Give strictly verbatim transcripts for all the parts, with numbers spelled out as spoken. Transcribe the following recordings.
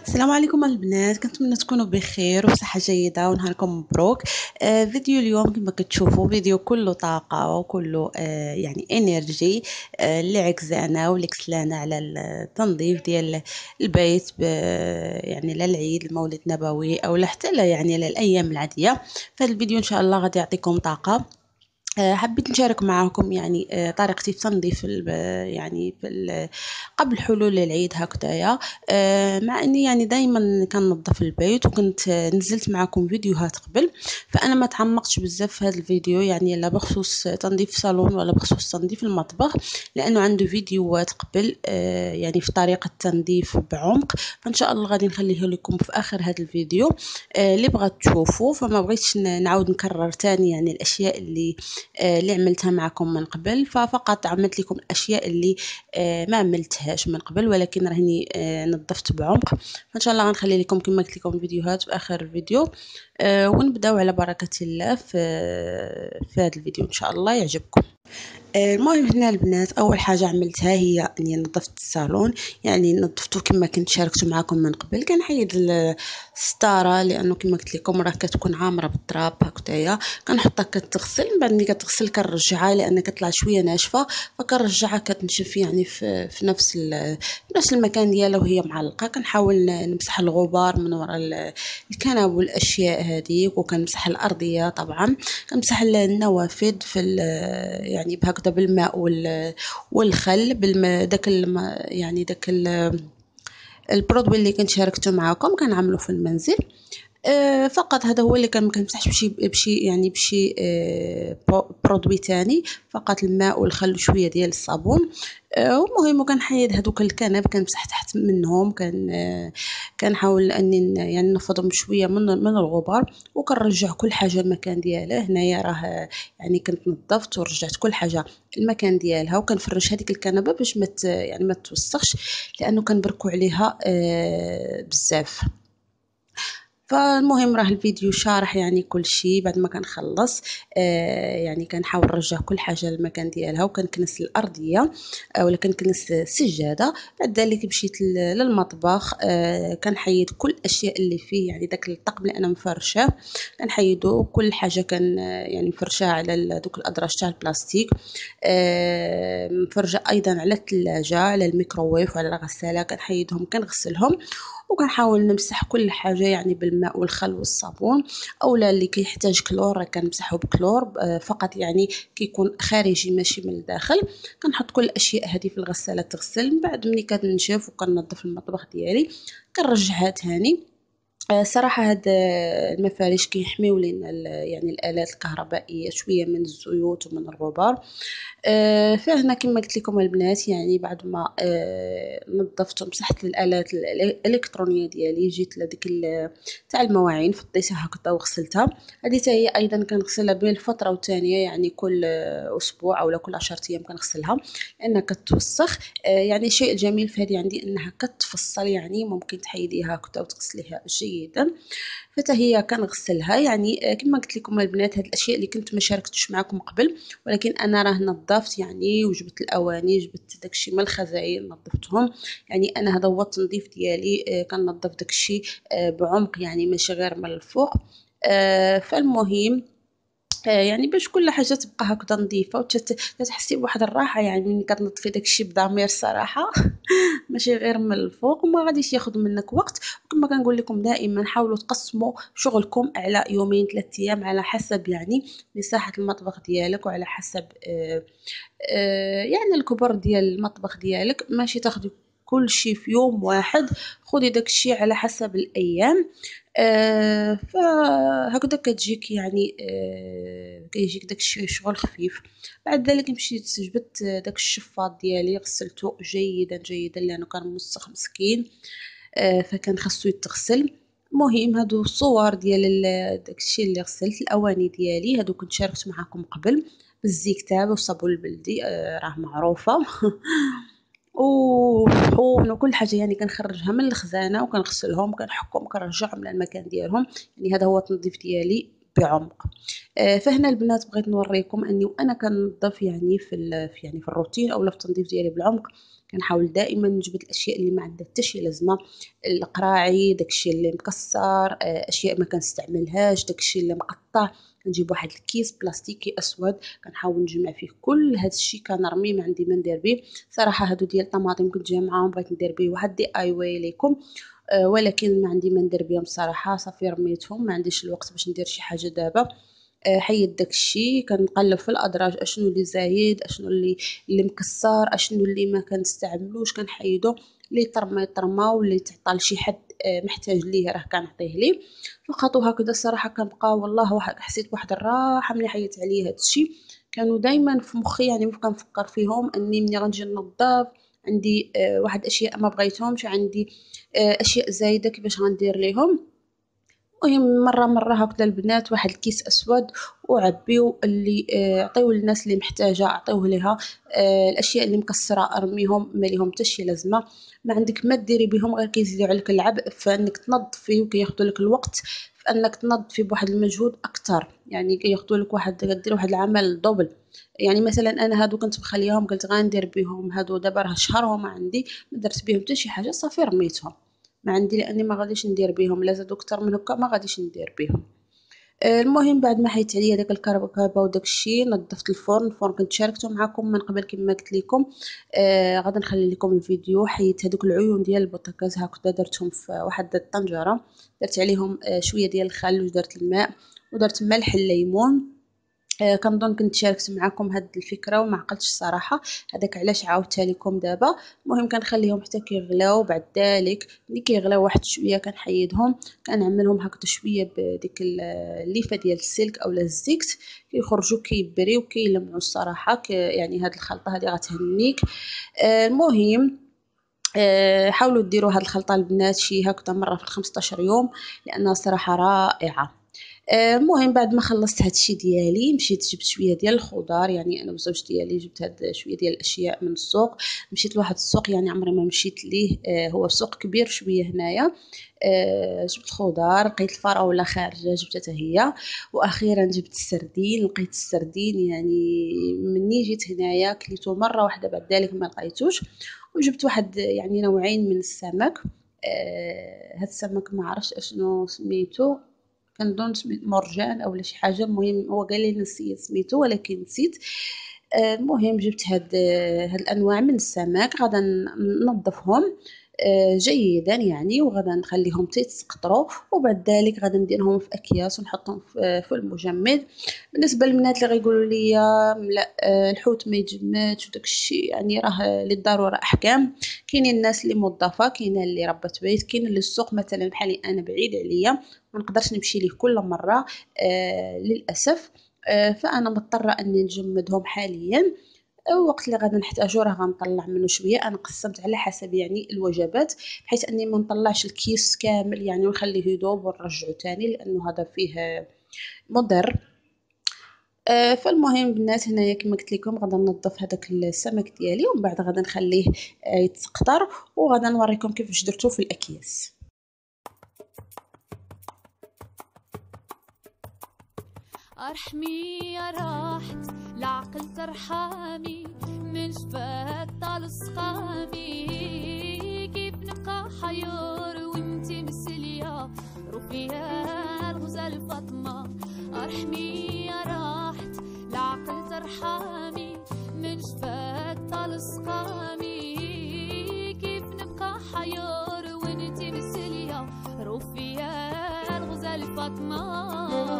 السلام عليكم البنات، كنتمنى تكونوا بخير وبصحة جيدة ونهاركم مبروك. آه فيديو اليوم كما كتشوفوا فيديو كله طاقة وكله آه يعني انرجي، آه اللي عكزانا واللي كسلانا على التنظيف ديال البيت يعني للعيد المولد النبوي او حتى لا يعني للايام العادية. فهذا الفيديو ان شاء الله غادي يعطيكم طاقة. آه، حبيت نشارك معاكم يعني آه، طريقتي في تنظيف ال- يعني في ال- قبل حلول العيد هكذايا. آه، مع اني يعني دائما كننظف البيت، وكنت آه، نزلت معكم فيديوهات قبل، فانا ما تعمقتش بزاف في هذا الفيديو يعني لا بخصوص تنظيف الصالون ولا بخصوص تنظيف المطبخ، لانه عنده فيديوهات قبل آه، يعني في طريقة التنظيف بعمق. فان شاء الله غادي نخليه لكم في اخر هذا الفيديو آه، اللي بغات تشوفوا. فما بغيتش ن- نعاود نكرر تاني يعني الاشياء اللي آه، اللي عملتها معكم من قبل، ففقط عملت لكم الاشياء اللي آه، ما عملتهاش من قبل، ولكن راني آه، نظفت بعمق. فان شاء الله غنخلي لكم كما قلت لكم فيديوهات في اخر الفيديو. آه، ونبداو على بركة الله في في هذا الفيديو ان شاء الله يعجبكم. آه، المهم هنا البنات، اول حاجه عملتها هي اني نظفت الصالون، يعني نظفته كما كنت شاركت معكم من قبل. كنحيد الستاره لانه كما قلت لكم راه كتكون عامره بالتراب هكذايا، كنحطها كتغسل. من بعد ملي كتغسل كنرجعها لان كطلع شويه ناشفه، فكنرجعها كتنشف يعني في, في نفس ال- في نفس المكان ديالها وهي معلقه. كنحاول نمسح الغبار من وراء ال- الكنب والاشياء هذيك، وكنمسح الارضيه طبعا. كنمسح النوافذ في ال- يعني بهكذا بالماء وال- والخل بالماء داك الم- يعني داك ال- البرودوي اللي كنت شاركته معكم كنعملو في المنزل. آه، فقط هذا هو اللي كان مكنمسحش بشي بشي يعني بشي آه، برو- برودوي تاني، فقط الماء والخل وشويه ديال الصابون. آه، ومهم كنحيد هذوك الكنب، كنمسح تحت منهم، كان آه، كنحاول اني ن- يعني نفضهم شويه من من الغبار، وكنرجع كل حاجه المكان ديالها. هنايا راه يعني كنت نظفت ورجعت كل حاجه المكان ديالها، وكنفرش هذيك الكنبه باش ما ت- يعني ما توسخش، لانه كنبركو عليها آه، بزاف. فالمهم راه الفيديو شارح يعني كل شيء. بعد ما كنخلص آه يعني كنحاول نرجع كل حاجه للمكان ديالها، وكنكنس الارضيه آه ولا كنكنس السجاده. بعد ذلك مشيت ل- للمطبخ، آه كنحيد كل الاشياء اللي فيه، يعني داك الطقم اللي انا مفرشاه كنحيدو كل حاجه. كان آه، يعني مفرشاه على ال- دوك الادراج تاع البلاستيك. آه مفرجه ايضا على الثلاجه، على الميكروويف وعلى الغساله، كنحيدهم كنغسلهم، وكنحاول نمسح كل حاجه يعني بالماء والخل والصابون. اولا اللي كيحتاج كلور راه كنمسحه بكلور آه، فقط، يعني كيكون خارجي ماشي من الداخل. كنحط كل الاشياء هذه في الغساله تغسل. من بعد ملي كتنشف وكنظف المطبخ ديالي كنرجعها تاني. آه، صراحة هاد آه، المفارش كيحميو لينا ال- يعني الآلات الكهربائية شوية من الزيوت ومن الغبار. آه، فهنا كما قلت لكم البنات، يعني بعد ما آه، نظفت ومسحت الآلات الإل- الإلكترونية ديالي، جيت لديك ال- تاع المواعين فضيتها هكذا وغسلتها. هذه حتى هي أيضا كنغسلها بين الفترة والتانية، يعني كل آه، أسبوع أو كل عشرة أيام كنغسلها لأنها كتوسخ. آه، يعني الشيء الجميل في هذه عندي أنها كتفصل، يعني ممكن تحيديها هكذا وتغسليها جيدا. فتا هي كنغسلها يعني آه، كما قلت لكم البنات، هاد الاشياء اللي كنت ما شاركتش معكم قبل، ولكن انا راه نظفت يعني، وجبت الاواني، جبت داكشي من الخزاين نظفتهم. يعني انا هذا هو التنظيف ديالي، آه، كنظف داكشي آه، بعمق، يعني ماشي غير من الفوق. آه، فالمهم آه، يعني باش كل حاجه تبقى هكذا نظيفه وتحسي بواحد الراحه، يعني ملي كتنظفي داكشي بضمير الصراحه ماشي غير من الفوق، وما غاديش ياخذ منك وقت. وكما كنقول لكم دائما حاولوا تقسموا شغلكم على يومين ثلاث ايام، على حسب يعني مساحه المطبخ ديالك، وعلى حسب آه آه يعني الكبر ديال المطبخ ديالك. ماشي تاخدي كل شيء في يوم واحد، خدي داك الشيء على حسب الايام. آه فهكذا كتجيك يعني آه كيجيك داك الشيء شغل خفيف. بعد ذلك مشيت جبت داك الشفاط ديالي غسلته جيدا جيدا لانه كان موسخ مسكين، آه فكان خاصو يتغسل. مهم هادو الصور ديال ال- داكشي اللي غسلت. الاواني ديالي هادو كنت شاركت معكم قبل بالزيكتاب والصابون البلدي، آه راه معروفه وشحون وكل حاجه، يعني كنخرجها من الخزانه وكنغسلهم، كنحكهم، كنرجعهم للمكان ديالهم. يعني هذا هو التنظيف ديالي بعمق. آه فهنا البنات بغيت نوريكم اني وانا كنظف يعني في يعني في الروتين اولا في التنظيف ديالي بالعمق، كنحاول دائما نجبد الاشياء اللي ما عندها حتى شي لازمه، القراعي داكشي اللي مكسر، آه اشياء ما كنستعملهاش، داكشي اللي مقطع كنجيب واحد الكيس بلاستيكي اسود كنحاول نجمع فيه كل هذا الشيء كنرميه ما عندي ما ندير به. صراحه هادو ديال الطماطم كنت جامعاهم بغيت ندير به واحد دي اي واي ليكم، أه ولكن ما عندي ما ندير بهم صراحه، صافي رميتهم ما عنديش الوقت باش ندير شي حاجه دابا. أه حيد داكشي كنقلب في الادراج اشنو اللي زايد اشنو اللي اللي مكسر اشنو اللي ما كنستعملوش كنحيدو، اللي ترمى ترمى واللي تعطى لشي حد أه محتاج ليه راه كنعطيه ليه فقط. وهكذا الصراحه كنبقى والله واحد حسيت بواحد الراحه ملي حيدت عليه هادشي. كانوا دائما في مخي يعني كنفكر فيهم اني ملي غنجي ننظف عندي أه واحد اشياء ما بغيتهمش، عندي أه اشياء زايده كيفاش غندير ليهم. المهم مره مره هكذا البنات واحد الكيس اسود وعبيو اللي عطيوه للناس اللي محتاجه عطيوه ليها، آه الاشياء اللي مكسره ارميهم ما ليهم حتى شي لازمه، ما عندك ما ديري بهم غير كيزيدوا عليك العبء فانك تنظفي وكياخذوا لك الوقت فانك تنظفي بواحد المجهود اكثر، يعني كياخذوا لك واحد دير واحد العمل دوبل. يعني مثلا انا هادو كنت مخليهم قلت غندير بهم هادو دابا راه شهر وما عندي ما درت بهم حتى شي حاجه صافي رميتهم ما عندي لاني ما غاديش ندير بهم لا زادوا اكثر من هكا ما غاديش ندير بهم. المهم بعد ما حيت عليا داك الكركبه وداك الشيء نظفت الفرن. الفرن كنت شاركته معكم من قبل كما قلت لكم، آه غادي نخلي لكم الفيديو. حيت هذوك العيون ديال البوتاكاز هكذا درتهم في واحد الطنجره، درت عليهم آه شويه ديال الخل ودرت الماء ودرت ملح الليمون. آه كنظن كنت شاركت معكم هاد الفكره وما عقلتش صراحه هذاك علاش عاودتها لكم دابا. المهم كنخليهم حتى كيغلاو، بعد ذلك ملي كيغلاو واحد شويه كنحيدهم كنعملهم هكذا شويه بديك الليفه ديال السلك اولا الزيت كيخرجوا كيبريو كيلمعوا الصراحه يعني هاد الخلطه هذه غتهنيك. آه المهم أه حاولوا ديروا هاد الخلطه البنات شي هكذا مره في خمسطاش يوم لانها صراحه رائعه. المهم بعد ما خلصت هادشي ديالي مشيت جبت شويه ديال الخضار، يعني انا وزوج ديالي جبت هاد شويه ديال الاشياء من السوق. مشيت لواحد السوق يعني عمري ما مشيت ليه، آه هو سوق كبير شويه هنايا. آه جبت خضار، لقيت الفراوله خارجه جبتها هي، واخيرا جبت السردين. لقيت السردين يعني مني جيت هنايا كليته مره واحده بعد ذلك ما لقيتوش. وجبت واحد يعني نوعين من السمك. آه هاد السمك ما عرفتش اشنو سميتو، كنظن مرجان اولا شي حاجه، المهم هو قال لي نسيت سميتو ولكن نسيت. آه المهم جبت هاد هاد الانواع من السمك غادا ننظفهم آه جيدا يعني وغادا نخليهم تيتسقطروا وبعد ذلك غادا نديرهم في اكياس ونحطهم في, في المجمد. بالنسبه للبنات اللي غيقولوا لي لا آه الحوت ما يتجمدش وداك الشيء يعني راه للضروره احكام، كاينين الناس اللي موظفه كاينه اللي ربات بيت كاين اللي السوق مثلا بحالي انا بعيد عليا ما نقدرش نمشي ليه كل مره آه للاسف، آه فانا مضطره اني نجمدهم حاليا. وقت اللي غادي نحتاجو راه غنطلع منه شويه. انا قسمت على حسب يعني الوجبات بحيث اني ما نطلعش الكيس كامل يعني ونخليه يذوب ونرجعه تاني لانه هذا فيه مضر. آه فالمهم بنات هنايا كما قلت لكم غادي ننظف هذاك السمك ديالي ومن بعد غادي نخليه آه يتسقطر وغادي نوريكم كيفاش درتو في الاكياس. ارحمي يا راحت العقل ترحمي من شفاك طال سقامي كيف نبقى حيور وانتي مسلية رفيا الغزال فاطمة. ارحمي يا راحت العقل ترحمي من شفاك طال سقامي كيف نبقى حيور وانتي مسلية رفيا الغزال فاطمة.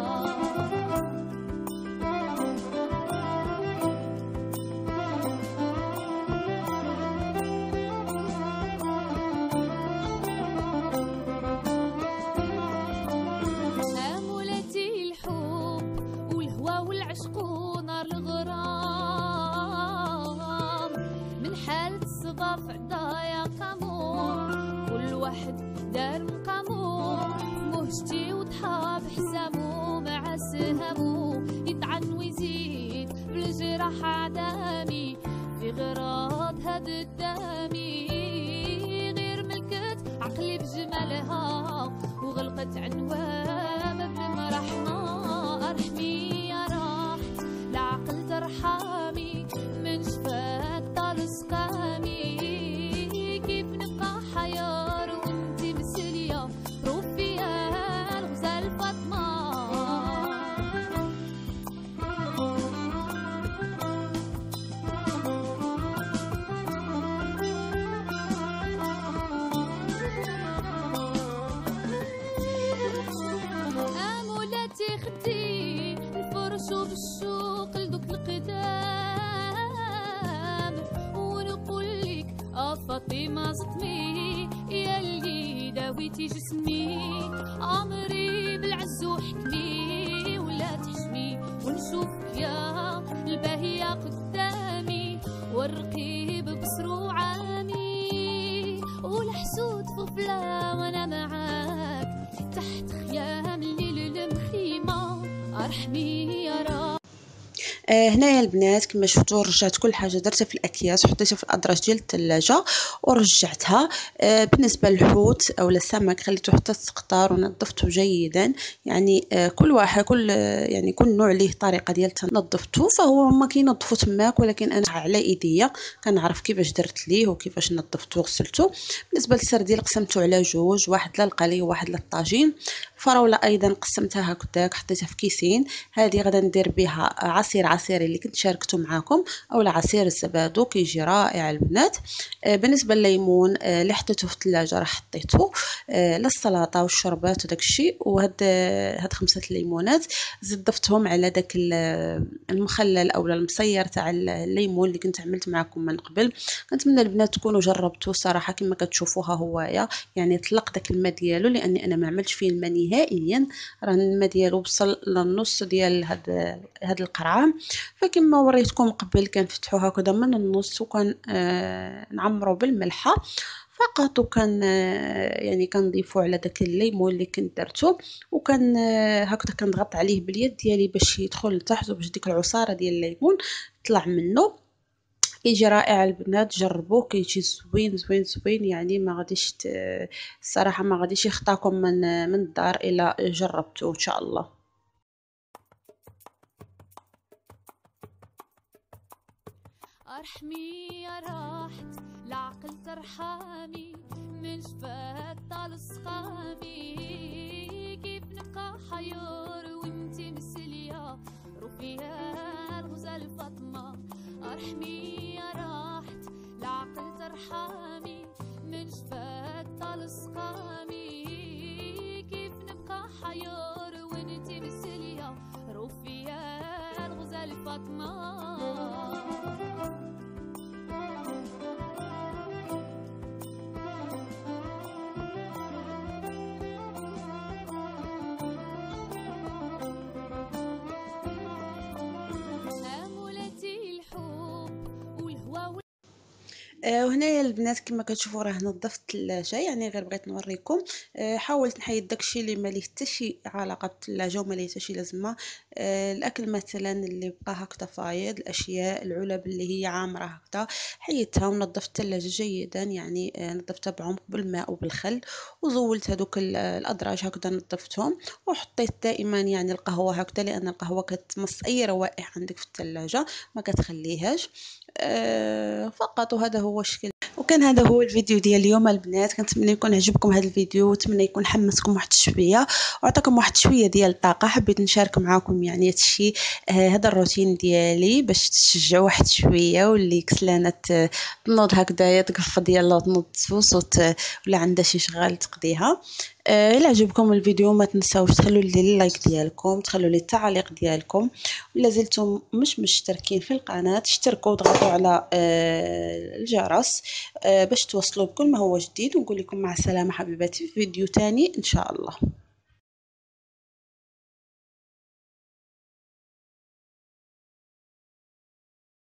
في عدايا قامور كل واحد دار مقامور مهجتي وضحى بحسامو مع سهامو يطعن ويزيد بالجراح عدامي في غراض هاد الدامي غير ملكت عقلي بجمالها وغلقت عنوان بمرحمة. ترحمي من شفاك طال سقامي كيف نبقى حيار وانتي مسلية روفيا الغزال فاطمة امولاتي خدي الفرش وبالشوق لدوك القدام ونقول لك اه فاطمة زطمي ياللي داويتي جسمي عمري بالعز وحكمي ولا تحشمي ونشوفك يا الباهية قدامي والرقيب بصر وعامي والحسود فضلة وانا معاك تحت خيام الليل المخيمة ارحمي يا رب. آه هنايا البنات كما شفتوا رجعت كل حاجه درتها في الاكياس وحطيتها في الادراج ديال الثلاجه ورجعتها. آه بالنسبه للحوت او السمك خليته حتى تقطر ونظفته جيدا، يعني آه كل واحد كل آه يعني كل نوع ليه طريقه ديال تنظفته، فهو هما كينظفوا تماك ولكن انا على ايديا كنعرف كيفاش درت ليه وكيفاش نظفته وغسلته. بالنسبه للسرديل قسمته على جوج، واحد للقلي وواحد للطاجين. الفراوله ايضا قسمتها هكذاك حطيتها في كيسين، هذه غادا ندير بها عصير عصير اللي كنت شاركته معكم او عصير الزبادو كيجي رائع البنات. آه بالنسبه لليمون آه اللي حطيته في الثلاجه راه حطيته آه للسلطه والشربات وداك الشيء. وهاد آه هاد خمسه الليمونات زدفتهم على داك المخلل او المصير تاع الليمون اللي كنت عملت معكم من قبل. كنتمنى البنات تكونوا جربتوه صراحه كما كتشوفوها هوايا، يعني طلق داك الماء ديالو لاني انا ما عملتش فيه الماء نهائيا، راه الماء ديالو وصل للنص ديال هاد هاد القرعه. فكما وريتكم قبل كنفتحو هكذا من النص وكان آه نعمرو بالملحه فقط، وكان آه يعني كنضيفو على داك الليمون اللي كنت درتو وكان آه هكذا كنضغط عليه باليد ديالي باش يدخل لتحت وباش ديك العصاره ديال الليمون تطلع منه. كيجي رائع البنات، جربوه كيجي زوين زوين زوين، يعني ما غاديش الصراحه ما غاديش يخطاكم من من الدار الا جربتوه ان شاء الله. ارحمي يا راحت العقل ترحمي من شفاك طال سقامي كيف نبقى حيار وانتي مسلية روفيا الغزال فاطمة. ارحمي يا راحت العقل ترحمي من شفاك طال سقامي كيف نبقى حيار وانتي مسلية روفيا الغزال فاطمة. آه وهنايا البنات كما كتشوفوا راه نظفت الثلاجه، يعني غير بغيت نوريكم. آه حاولت نحيد داكشي اللي ما ليه حتى شي علاقه بالثلاجه وما ليه حتى شي لازمه. آه الاكل مثلا اللي بقى هكذا فايض، الاشياء العلب اللي هي عامره هكذا حيدتها ونظفت الثلاجه جيدا، يعني آه نظفتها بعمق بالماء وبالخل وزولت هذوك الادراج هكذا نظفتهم. وحطيت دائما يعني القهوه هكذا لان القهوه كتمص اي روائح عندك في الثلاجه ما كتخليهاش. آه فقط وهذا هو الشكل. وكان هذا هو الفيديو ديال اليوم البنات، كنتمنى يكون عجبكم هذا الفيديو ونتمنى يكون حمسكم واحد شويه وعطاكم واحد شويه ديال الطاقه. حبيت نشارك معكم يعني هادشي آه هذا الروتين ديالي باش تشجعوا واحد شويه، واللي كسلانه تنوض هكذايا تقفض يلا تنوض تفوس ولا عندها شي شغال تقضيها. آه الا عجبكم الفيديو ما تنساوش تخلوا لي اللايك ديالكم، تخلوا لي التعليق ديالكم، ولا زلتم مش مشتركين في القناه اشتركوا وضغطوا على آه الجرس آه باش توصلوا بكل ما هو جديد. ونقول لكم مع السلامه حبيباتي في فيديو تاني ان شاء الله.